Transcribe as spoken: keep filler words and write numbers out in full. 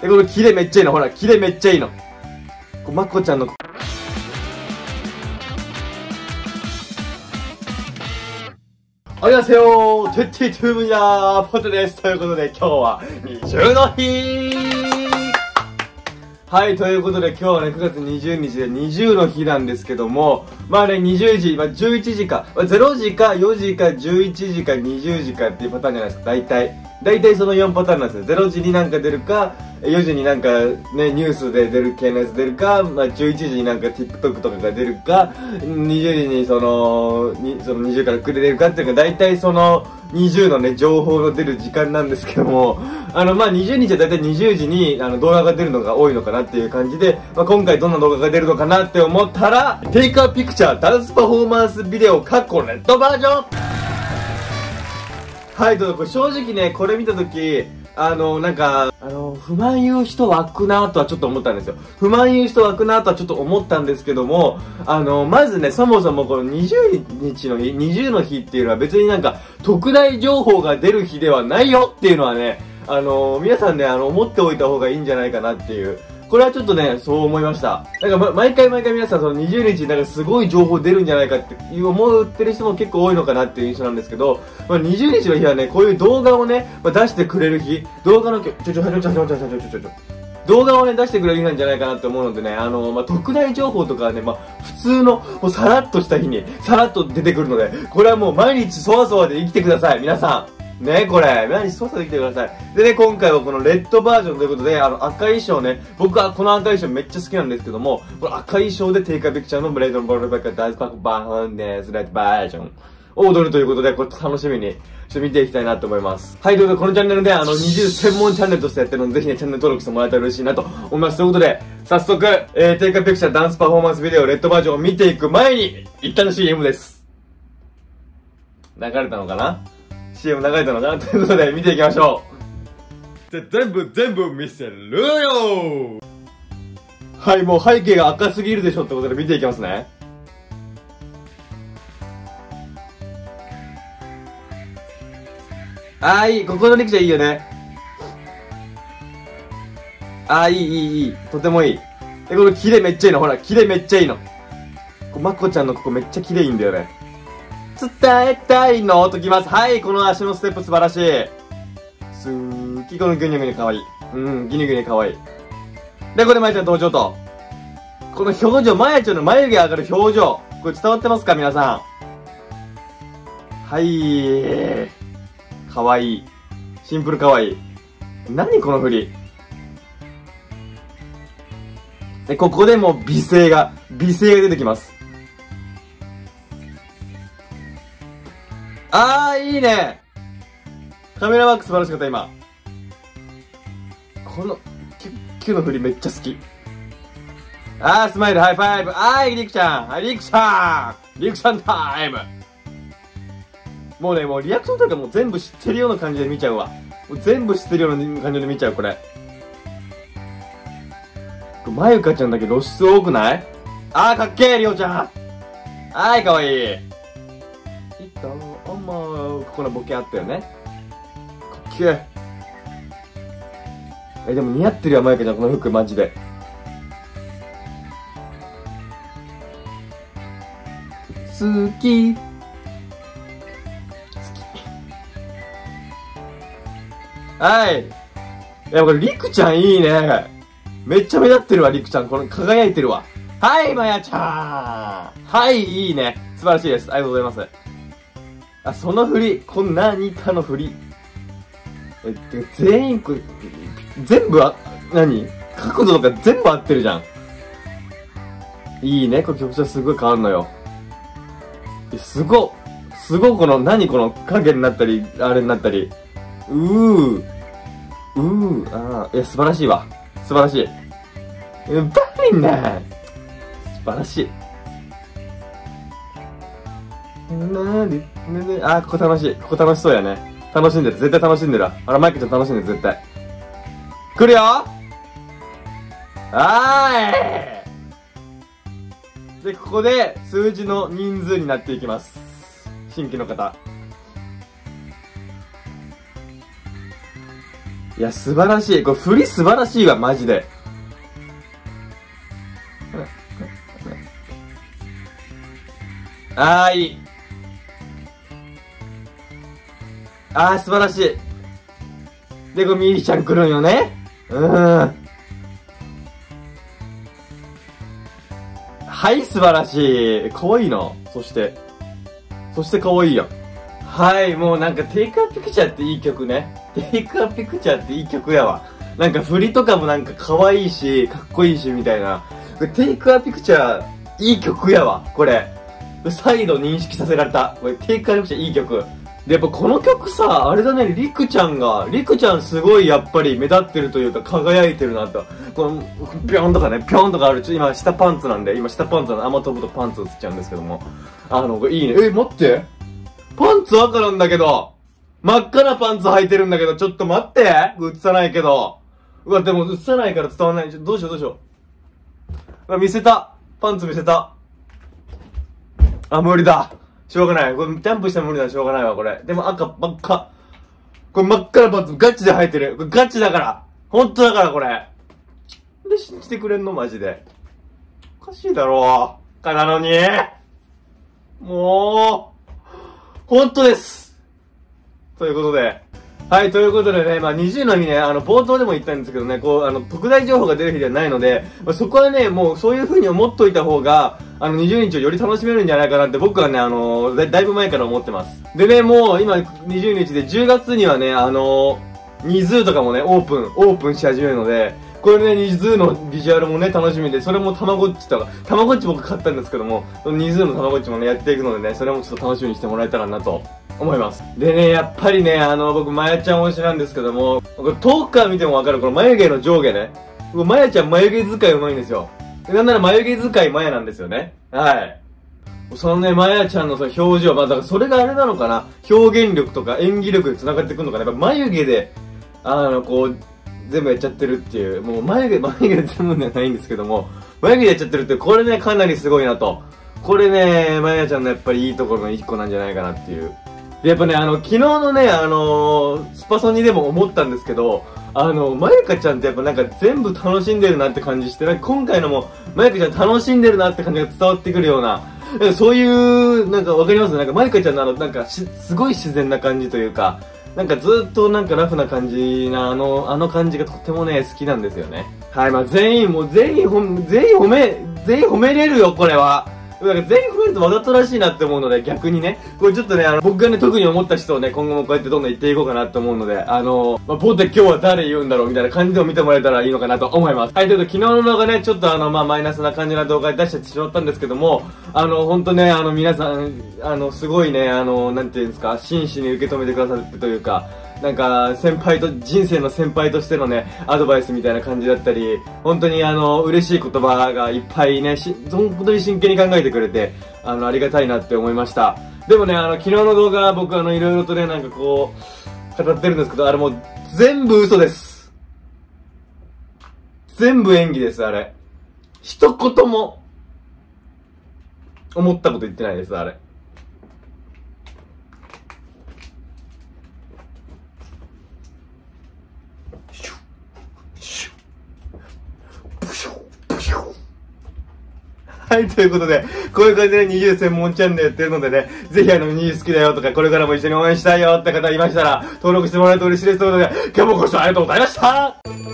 で、このキレめっちゃいいの。ほら、キレめっちゃいいの。こうまこちゃんの、ありがとうございます。テッティトゥームヤーポテです。ということで今日は二重の日。はい、ということで今日はね、くがつにじゅうにちでにじゅうの日なんですけども、まあね、にじゅうじ、まあじゅういちじか、まあ、ゼロじかよじかじゅういちじかにじゅうじかっていうパターンじゃないですか、大体。大体そのよんパターンなんですよ。ゼロじになんか出るか、よじになんかね、ニュースで出る系のやつ出るか、まあじゅういちじになんか TikTok とかが出るか、にじゅうじにその、にそのにじゅうからくれ出るかっていうか、大体そのにじゅうのね、情報の出る時間なんですけども、あのまあにじゅうにちは大体にじゅうじにあの動画が出るのが多いのかなっていう感じで、まあ今回どんな動画が出るのかなって思ったら、テイクアピクチャーダンスパフォーマンスビデオカッコレッドバージョン。はい、ということで正直ね、これ見たとき、あの、なんか、あの、不満言う人湧くなとはちょっと思ったんですよ。不満言う人湧くなとはちょっと思ったんですけども、あの、まずね、そもそもこのにじゅうにちの日、にじゅうの日っていうのは別になんか、特大情報が出る日ではないよっていうのはね、あの、皆さんね、あの、思っておいた方がいいんじゃないかなっていう。これはちょっとね、そう思いました。なんか、ま、毎回毎回皆さんそのにじゅうにちになんかすごい情報出るんじゃないかっていう思ってる人も結構多いのかなっていう印象なんですけど、まあ、にじゅうにちの日はね、こういう動画をね、まあ、出してくれる日、動画の、ちょちょちょちょちょちょちょちょちょちょちょ動画をね、出してくれる日なんじゃないかなって思うのでね、あの、まあ、特大情報とかはね、まあ、普通の、もうさらっとした日に、さらっと出てくるので、これはもう毎日そわそわで生きてください、皆さん。ね、これ、毎日操作できてください。でね、今回はこのレッドバージョンということで、あの、赤い衣装ね、僕はこの赤い衣装めっちゃ好きなんですけども、この赤い衣装でテイクアピクチャーのブレイドのボールバックダイスパックバーンです、レッドバージョンを踊るということで、これ楽しみに、ちょっと見ていきたいなと思います。はい、ということで、このチャンネルで、あの、にじゅう専門チャンネルとしてやってるので、ぜひね、チャンネル登録してもらえたら嬉しいなと思います。ということで、早速、えー、テイクアピクチャーダンスパフォーマンスビデオレッドバージョンを見ていく前に、一旦 シーエム です。流れたのかなシーエム 流れたのかなということで見ていきましょう。で、全部全部見せるよ。はい、もう背景が赤すぎるでしょってことで見ていきますね。あーいい、ここのリクちゃんいいよね。あーいいいいいい、とてもいい。で、このキレめっちゃいいの。ほら、キレめっちゃいいの。こまこちゃんのここめっちゃキレいいんだよね。伝えたいのときます。はい、この足のステップ素晴らしい。すーき、このギュニュギュニかわいい。うん、ギュニュギュニかわいい。で、これまやちゃん登場と。この表情、まやちゃんの眉毛上がる表情。これ伝わってますか皆さん。はい、かわいい。シンプルかわいい。何この振り。で、ここでもう美声が、美声が出てきます。あー、いいね。カメラワーク素晴らしかった、今。この、キュッキュの振りめっちゃ好き。あー、スマイル、ハイファイブ。あーい、リクちゃん。はい、リクちゃん。リクちゃんタイム。もうね、もうリアクションとかもう全部知ってるような感じで見ちゃうわ。もう全部知ってるような感じで見ちゃう、これ。まゆかちゃんだけ露出多くない？あー、かっけー、りおちゃん。はーい、かわいい。いいと思う。ここのボケあったよね。かっけー。え、でも似合ってるよ、まゆかちゃん、この服、マジで。好き。好き。はい。いや、これ、りくちゃんいいね。めっちゃ目立ってるわ、りくちゃん。この、輝いてるわ。はい、まやちゃん。はい、いいね。素晴らしいです。ありがとうございます。あ、その振り。こんな似たの振り。え、てか、全員、これ、全部あ、何？角度とか全部合ってるじゃん。いいね。これ曲調すごい変わるのよ。え、すごっ。すごいこの、何この影になったり、あれになったり。うー。うー。あー。いや、素晴らしいわ。素晴らしい。え、バリね。素晴らしい。なに、ねね、あー、ここ楽しい。ここ楽しそうやね。楽しんでる。絶対楽しんでるわ。あら、マイクちゃん楽しんでる、絶対。来るよ。はーい。で、ここで、数字の人数になっていきます。新規の方。 いや、素晴らしい。これ振り素晴らしいわ、マジで。あー、いい。あー、素晴らしい。で、これミリちゃん来るんよね。うーん。はい、素晴らしい。かわいいな。そして。そしてかわいいやん。はい、もうなんか、テイクアピクチャーっていい曲ね。テイクアピクチャーっていい曲やわ。なんか振りとかもなんか可愛いし、かっこいいし、みたいな。テイクアピクチャー、いい曲やわ、これ。再度認識させられた。これ、テイクアピクチャーいい曲。で、やっぱこの曲さ、あれだね、リクちゃんが、リクちゃんすごいやっぱり目立ってるというか輝いてるなと。この、ぴょんとかね、ぴょんとかある。ちょ、今下パンツなんで、今下パンツなんで、あんま飛ぶとパンツ映っちゃうんですけども。あの、これいいね。え、待って。パンツ赤なんだけど。真っ赤なパンツ履いてるんだけど、ちょっと待って。映さないけど。うわ、でも映さないから伝わんない。ちょどうしようどうしよう。うわ、見せた。パンツ見せた。あ、無理だ。しょうがない。これ、ジャンプしたら無理だ。しょうがないわ、これ。でも赤ばっか。これ真っ赤なパンツガチで履いてる。これガチだから。ほんとだから、これ。で、信じてくれんのマジで。おかしいだろう。かなのに。もう、ほんとです。ということで。はい、ということでね、まあ、にじゅうの日ね、あの、冒頭でも言ったんですけどね、こう、あの、特大情報が出る日ではないので、まあ、そこはね、もうそういう風に思っといた方が、あの、にじゅうにちをより楽しめるんじゃないかなって僕はね、あのだ、だいぶ前から思ってます。でね、もう今にじゅうにちでじゅうがつにはね、あのニズーとかもね、オープン、オープンし始めるので、これね、ニズーのビジュアルもね、楽しみで、それもたまごっちとか、たまごっち僕買ったんですけども、ニズーのたまごっちもね、やっていくのでね、それもちょっと楽しみにしてもらえたらなと思います。でね、やっぱりね、あの、僕、まやちゃん推しなんですけども、これ遠くから見てもわかる、この眉毛の上下ね。まやちゃん眉毛使い上手いんですよ。なんなら眉毛使いまやなんですよね。はい。そのね、まやちゃんのその表情、まあだからそれがあれなのかな、表現力とか演技力で繋がってくるのかな、やっぱ眉毛で、あの、こう、全部やっちゃってるっていう、もう眉毛、眉毛で全部ではないんですけども、眉毛でやっちゃってるって、これね、かなりすごいなと。これね、まやちゃんのやっぱりいいところの一個なんじゃないかなっていう。で、やっぱね、あの、昨日のね、あのー、スパソニでも思ったんですけど、あの、まゆかちゃんってやっぱなんか全部楽しんでるなって感じして、なんか今回のも、まゆかちゃん楽しんでるなって感じが伝わってくるような、そういう、なんかわかりますなんかまゆかちゃんのあの、なんかし、すごい自然な感じというか、なんかずっとなんかラフな感じな、あの、あの感じがとってもね、好きなんですよね。はい、まあ全員、もう全員褒め、全員褒め、全員褒めれるよ、これは。なんか全員褒めるとわざとらしいなって思うので、逆にね、これちょっとね、あの、僕がね、特に思った人をね、今後もこうやってどんどん言っていこうかなって思うので、あの、まあ、ポテ今日は誰言うんだろうみたいな感じでも見てもらえたらいいのかなと思います。はい、ということで、昨日の動画ね、ちょっとあの、まあ、マイナスな感じな動画で出してしまったんですけども、あの、ほんとね、あの、皆さん、あの、すごいね、あの、なんていうんですか、真摯に受け止めてくださってというか、なんか、先輩と、人生の先輩としてのね、アドバイスみたいな感じだったり、本当にあの、嬉しい言葉がいっぱいね、し、本当に真剣に考えてくれて、あの、ありがたいなって思いました。でもね、あの、昨日の動画、僕あの、いろいろとね、なんかこう、語ってるんですけど、あれもう、全部嘘です。全部演技です、あれ。一言も、思ったこと言ってないです、あれ。はい、ということで、こういう感じでにじゅう専門チャンネルやってるのでね、ぜひあの、にじゅう好きだよとか、これからも一緒に応援したいよって方いましたら、登録してもらえると嬉しいです。ということで、今日もご視聴ありがとうございました。